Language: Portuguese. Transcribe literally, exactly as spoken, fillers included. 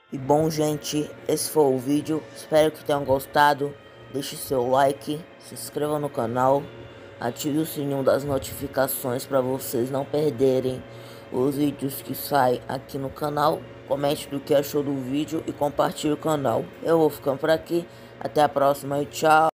E bom, gente, esse foi o vídeo. Espero que tenham gostado. Deixe seu like, se inscreva no canal, ative o sininho das notificações para vocês não perderem os vídeos que saem aqui no canal. Comente do que achou do vídeo e compartilhe o canal. Eu vou ficando por aqui. Até a próxima e tchau.